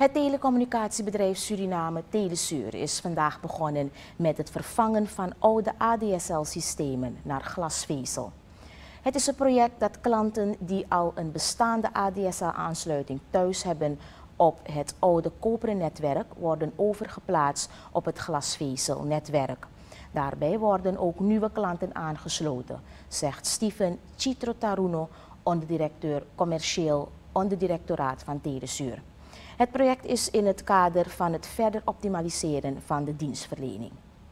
Het telecommunicatiebedrijf Suriname Telesuur is vandaag begonnen met het vervangen van oude ADSL-systemen naar glasvezel. Het is een project dat klanten die al een bestaande ADSL-aansluiting thuis hebben op het oude koperen netwerk worden overgeplaatst op het glasvezelnetwerk. Daarbij worden ook nieuwe klanten aangesloten, zegt Steven Chitrotaruno, onderdirecteur commercieel onderdirectoraat van Telesuur. Het project is in het kader van het verder optimaliseren van de dienstverlening.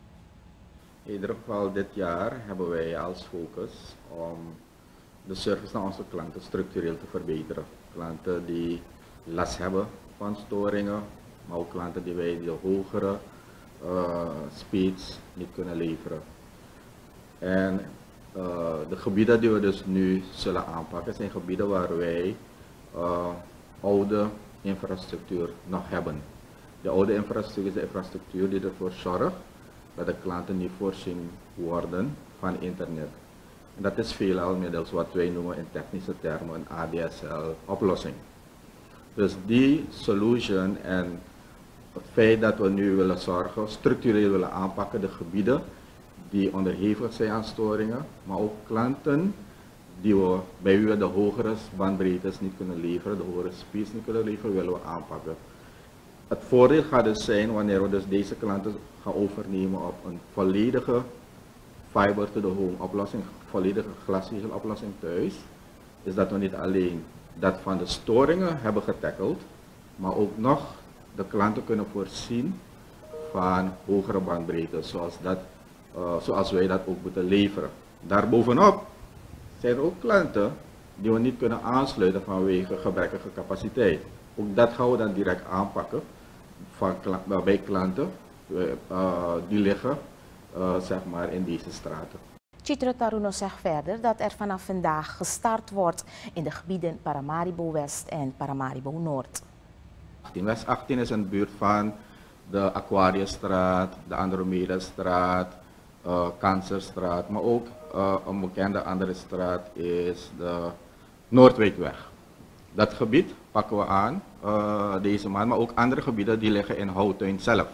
In ieder geval dit jaar hebben wij als focus om de service naar onze klanten structureel te verbeteren. Klanten die last hebben van storingen, maar ook klanten die wij de hogere speeds niet kunnen leveren. En de gebieden die we dus nu zullen aanpakken zijn gebieden waar wij oude infrastructuur nog hebben. De oude infrastructuur is de infrastructuur die ervoor zorgt dat de klanten niet voorzien worden van internet. En dat is veelal middels wat wij noemen in technische termen een ADSL-oplossing. Dus die solution en het feit dat we nu willen zorgen, structureel willen aanpakken de gebieden die onderhevig zijn aan storingen, maar ook klanten die bij wie we de hogere bandbreedtes niet kunnen leveren, de hogere speeds niet kunnen leveren, willen we aanpakken. Het voordeel gaat dus zijn wanneer we dus deze klanten gaan overnemen op een volledige fiber to the home oplossing, volledige glasvezeloplossing thuis, is dat we niet alleen dat van de storingen hebben getackeld, maar ook nog de klanten kunnen voorzien van hogere bandbreedtes, zoals wij dat ook moeten leveren. Daarbovenop zijn er ook klanten die we niet kunnen aansluiten vanwege gebrekkige capaciteit. Ook dat gaan we dan direct aanpakken bij klanten die liggen zeg maar in deze straten. Chitrotaruno zegt verder dat er vanaf vandaag gestart wordt in de gebieden Paramaribo West en Paramaribo Noord. West 18 is een buurt van de Aquariusstraat, de Andromedastraat, Kanserstraat, maar ook een bekende andere straat is de Noordwijkweg. Dat gebied pakken we aan deze maand, maar ook andere gebieden die liggen in Houttuin zelf.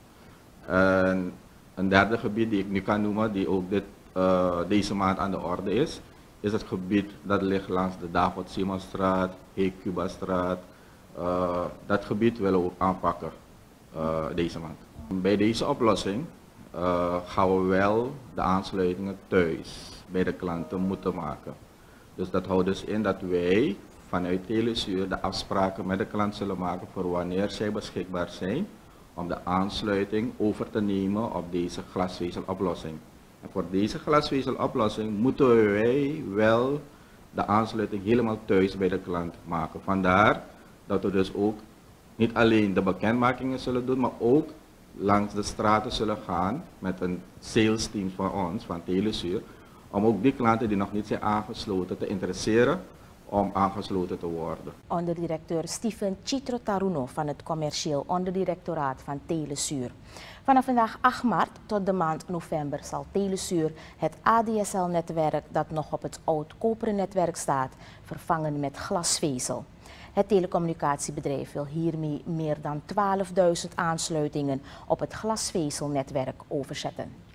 En een derde gebied die ik nu kan noemen, die ook deze maand aan de orde is het gebied dat ligt langs de David Simonstraat, Cubastraat. Dat gebied willen we ook aanpakken deze maand. Bij deze oplossing gaan we wel de aansluitingen thuis bij de klanten moeten maken. Dus dat houdt dus in dat wij vanuit Telesuur de afspraken met de klant zullen maken voor wanneer zij beschikbaar zijn om de aansluiting over te nemen op deze glasvezeloplossing. En voor deze glasvezeloplossing moeten wij wel de aansluiting helemaal thuis bij de klant maken. Vandaar dat we dus ook niet alleen de bekendmakingen zullen doen, maar ook langs de straten zullen gaan met een sales team van ons, van Telesuur, om ook die klanten die nog niet zijn aangesloten te interesseren om aangesloten te worden. Onderdirecteur Steven Chitrotaruno van het commercieel onderdirectoraat van Telesuur. Vanaf vandaag 8 maart tot de maand november zal Telesuur het ADSL-netwerk dat nog op het oud koperen netwerk staat vervangen met glasvezel. Het telecommunicatiebedrijf wil hiermee meer dan 12.000 aansluitingen op het glasvezelnetwerk overzetten.